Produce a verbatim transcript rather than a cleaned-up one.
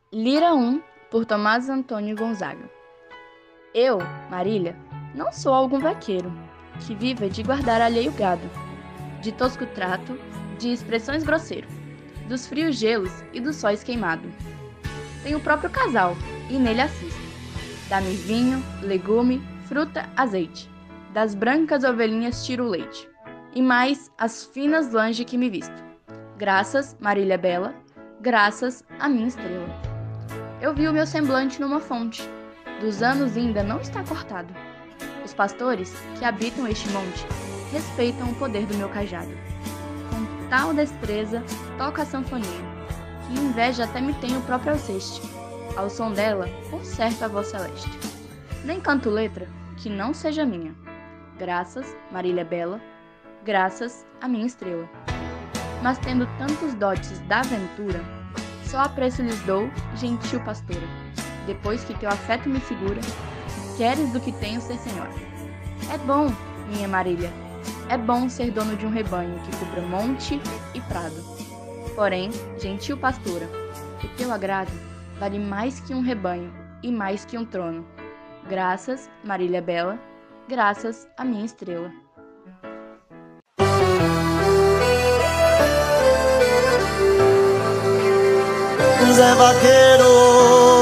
Lira um, por Tomás Antônio Gonzaga. Eu, Marília, não sou algum vaqueiro, que viva de guardar alheio gado, de tosco trato, de expressões grosseiro, dos frios gelos e dos sóis queimado. Tenho o próprio casal, e nele assisto. Dá-me vinho, legume, fruta, azeite. Das brancas ovelhinhas tiro o leite. E mais as finas lãs de que me visto. Graças, Marília bela, graças à minha estrela. Eu vi o meu semblante numa fonte. Dos anos ainda não está cortado. Os pastores, que habitam este monte, respeitam o poder do meu cajado. Com tal destreza, toco a sanfoninha, que inveja até me tem o próprio alceste. Ao som dela, concerto a voz celeste. Nem canto letra que não seja minha. Graças, Marília bela, graças à minha estrela. Mas tendo tantos dotes da aventura, só apreço lhes dou, gentil pastora, depois que teu afeto me segura, que queres do que tenho ser senhora. É bom, minha Marília, é bom ser dono de um rebanho que cubra monte e prado. Porém, gentil pastora, o teu agrado vale mais que um rebanho e mais que um trono. Graças, Marília bela, graças à minha estrela. Zé Vaqueiro